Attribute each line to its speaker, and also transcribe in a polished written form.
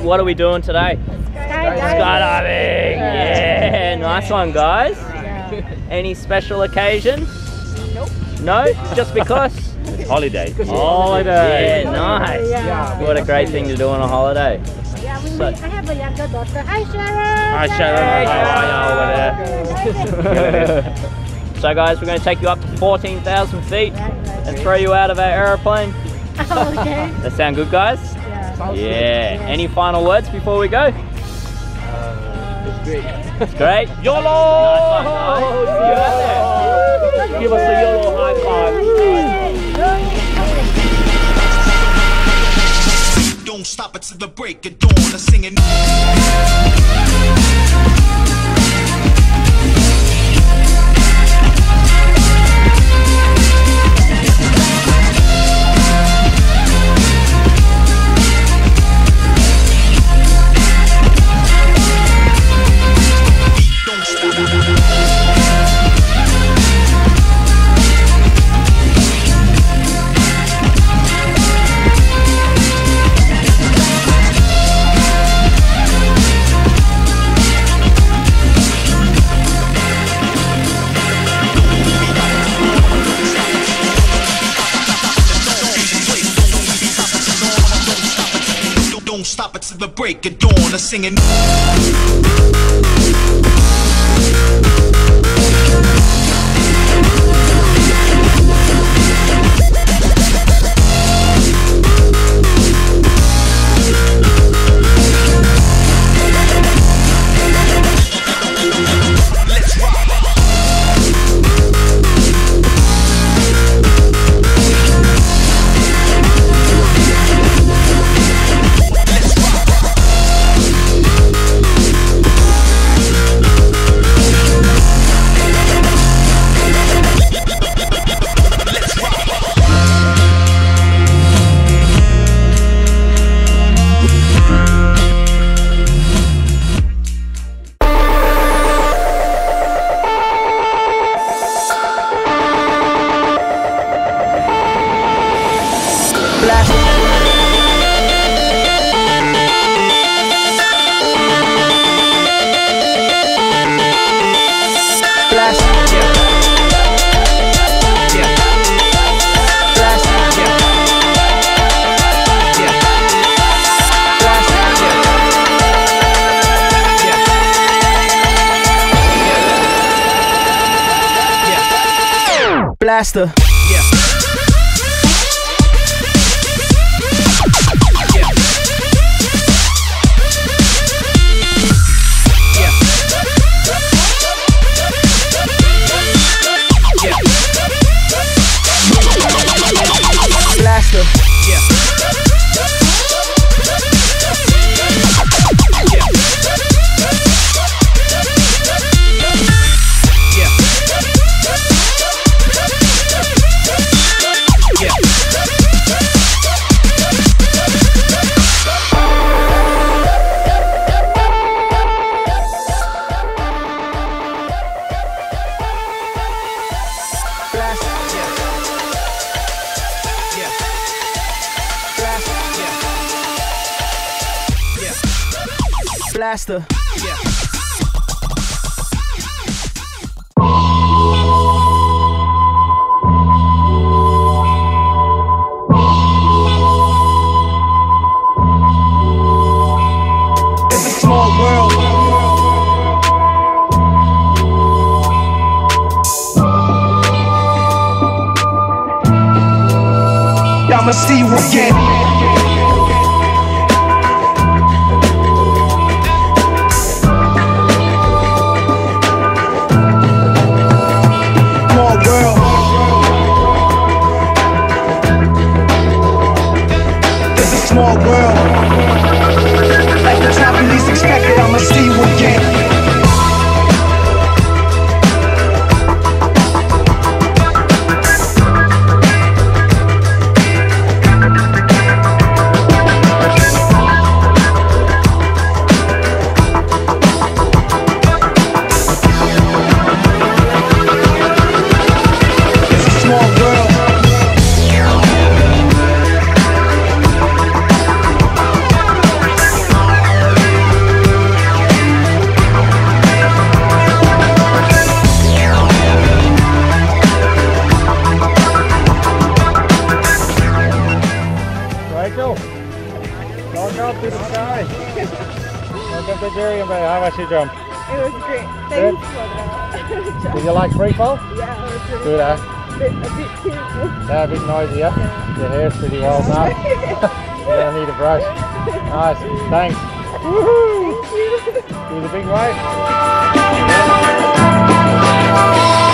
Speaker 1: what are we doing today? Skydiving! Yeah, nice one, guys. Any special occasion?
Speaker 2: Nope.
Speaker 1: No? Just because?
Speaker 3: It's holiday.
Speaker 1: Holiday. Yeah, nice. What a great thing to do on a holiday.
Speaker 2: Yeah, I have a younger daughter. Hi, Sharon.
Speaker 3: Hi, Sharon.
Speaker 1: How are you over there? So guys, we're going to take you up to 14,000 feet and throw you out of our aeroplane.
Speaker 2: Okay.
Speaker 1: That sound good, guys? Yeah. Any final words before we go?
Speaker 3: It's great.
Speaker 1: It's great. YOLO! Nice one, guys. See you out there.
Speaker 3: Give us a YOLO high five.
Speaker 4: Don't stop it till the break of dawn. I'm singing. Don't stop it till the break of dawn. I'm singing.
Speaker 5: Blaster. Blaster. Blaster. It's a small world. I'ma see you again. Small world, like the time you least expected, I'ma see you again.
Speaker 6: Jerry, about how much you jump?
Speaker 7: It was great.
Speaker 6: Good?
Speaker 7: Thanks for
Speaker 6: Did you like free fall?
Speaker 7: yeah, it was really
Speaker 6: Good, eh?
Speaker 7: a bit painful.
Speaker 6: Yeah, a bit noisy, yeah? Your hair's pretty well now. You're gonna need a brush. Nice, thanks. Woohoo! Do the big wave.